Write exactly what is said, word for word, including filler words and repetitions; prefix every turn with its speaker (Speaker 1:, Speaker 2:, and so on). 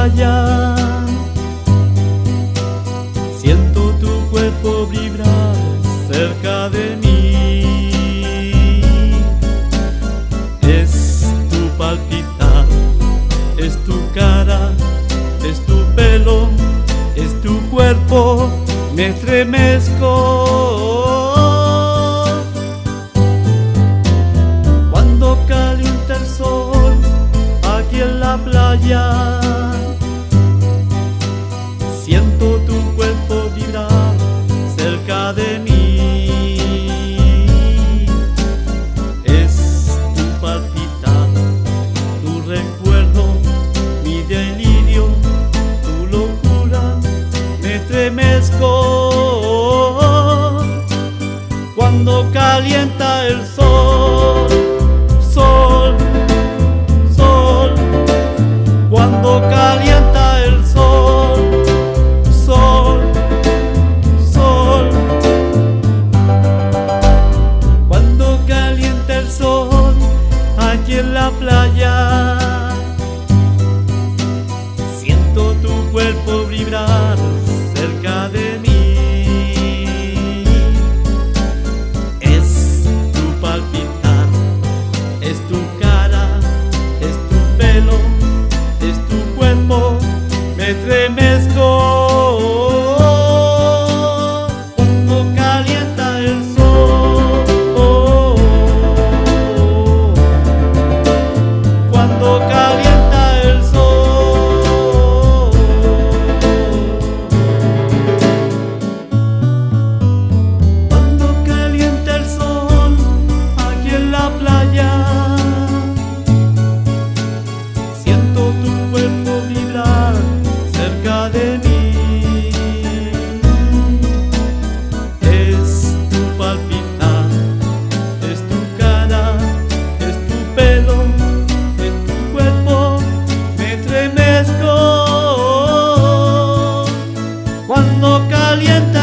Speaker 1: playa, siento tu cuerpo vibrar cerca de mí. Es tu palpitar, es tu cara, es tu pelo, es tu cuerpo, me estremezco. Cuando calienta el sol aquí en la playa, siento tu cuerpo vibrar cerca de mí. Es tu palpitar, tu recuerdo, mi delirio, tu locura, me estremezco. Cuando calienta el sol, sol, sol, cuando calienta el sol, sol, sol, cuando calienta el sol aquí en la playa, siento tu cuerpo vibrar cerca de mí. Es tu palpitar, es tu cara, es tu pelo, es tu cuerpo, me estremezco. Cuando calienta el sol, cuando calienta el sol, cuando calienta el sol aquí en la playa, siento tu cuerpo vibrar cerca de mí. Es tu palpitar, es tu cara, es tu pelo, es tu cuerpo, me estremezco. Cuando calienta